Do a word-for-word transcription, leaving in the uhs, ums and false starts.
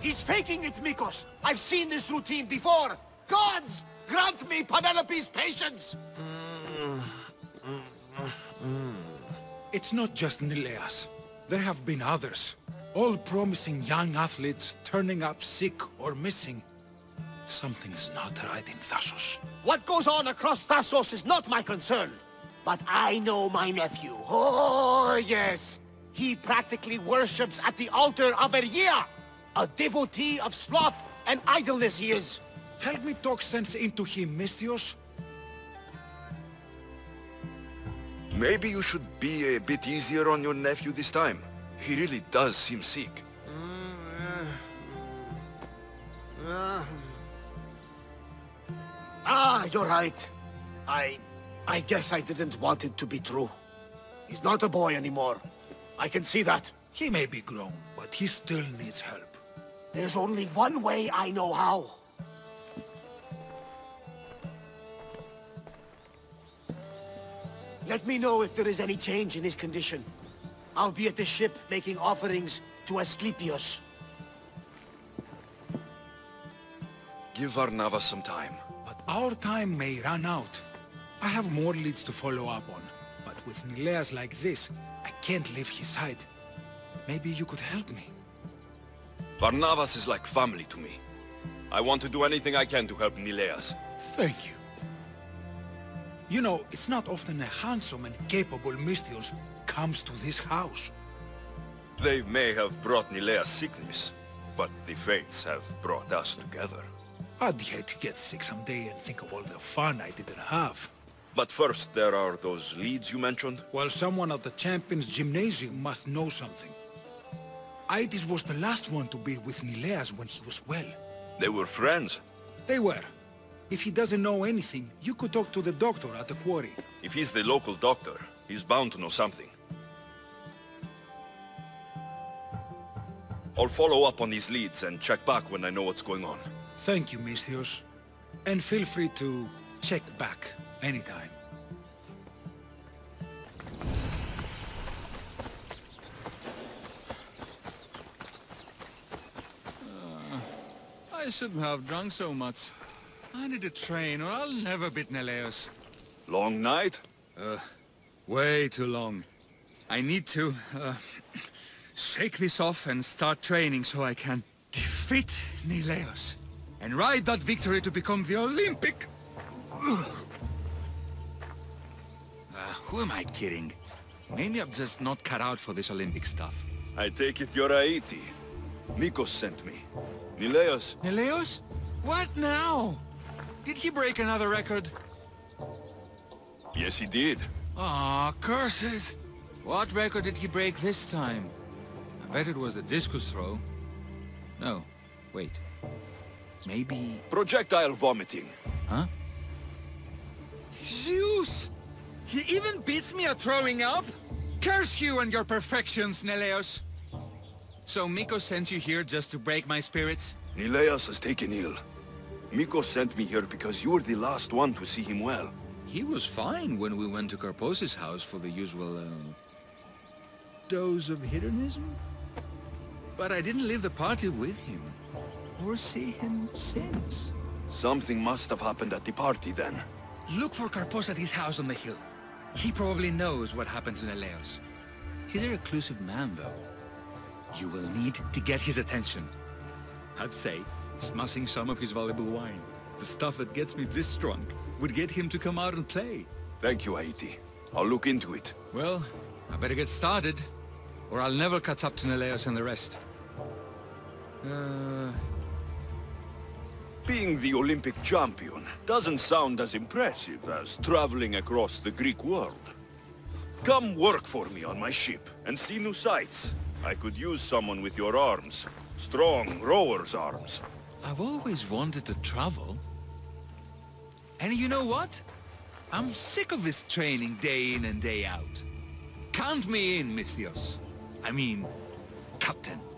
He's faking it, Mikkos! I've seen this routine before! Gods! Grant me Penelope's patience! It's not just Nileas. There have been others. All promising young athletes turning up sick or missing. Something's not right in Thasos. What goes on across Thasos is not my concern. But I know my nephew. Oh, yes! He practically worships at the altar of Aietes! A devotee of sloth and idleness he is! Help me talk sense into him, Misthios. Maybe you should be a bit easier on your nephew this time. He really does seem sick. Ah, you're right. I... I guess I didn't want it to be true. He's not a boy anymore. I can see that. He may be grown, but he still needs help. There's only one way I know how. Let me know if there is any change in his condition. I'll be at the ship making offerings to Asclepios. Give Varnava some time. But our time may run out. I have more leads to follow up on. But with Nileas like this, I can't leave his side. Maybe you could help me. Varnavas is like family to me. I want to do anything I can to help Nileas. Thank you. You know, it's not often a handsome and capable Misthios comes to this house. They may have brought Nileas sickness, but the fates have brought us together. I'd hate to get sick someday and think of all the fun I didn't have. But first, there are those leads you mentioned. Well, someone at the Champions Gymnasium must know something. Aietes was the last one to be with Nileas when he was well. They were friends. They were. If he doesn't know anything, you could talk to the doctor at the quarry. If he's the local doctor, he's bound to know something. I'll follow up on these leads and check back when I know what's going on. Thank you, Misthios. And feel free to check back anytime. Uh, I shouldn't have drunk so much. I need to train or I'll never beat Neleos. Long night? Uh, way too long. I need to, uh, shake this off and start training so I can defeat Neleos. And ride that victory to become the Olympic... Uh, who am I kidding? Maybe I'm just not cut out for this Olympic stuff. I take it you're Aietes. Mikkos sent me. Nileos. Neleos? What now? Did he break another record? Yes, he did. Aw, curses! What record did he break this time? I bet it was the discus throw. No, wait. Maybe... Projectile vomiting. Huh? Zeus! He even beats me at throwing up? Curse you and your perfections, Neleos! So Mikkos sent you here just to break my spirits? Nileas has taken ill. Mikkos sent me here because you were the last one to see him well. He was fine when we went to Karpos's house for the usual, um... dose of hedonism? But I didn't leave the party with him. Or see him since. Something must have happened at the party then. Look for Karpos at his house on the hill. He probably knows what happened to Neleos. He's a reclusive man, though. You will need to get his attention. I'd say, smashing some of his valuable wine. The stuff that gets me this drunk would get him to come out and play. Thank you, Aietes. I'll look into it. Well, I better get started, or I'll never catch up to Neleos and the rest. Uh... Being the Olympic champion doesn't sound as impressive as traveling across the Greek world. Come work for me on my ship and see new sights. I could use someone with your arms. Strong rower's arms. I've always wanted to travel. And you know what? I'm sick of this training day in and day out. Count me in, Misthios. I mean, Captain.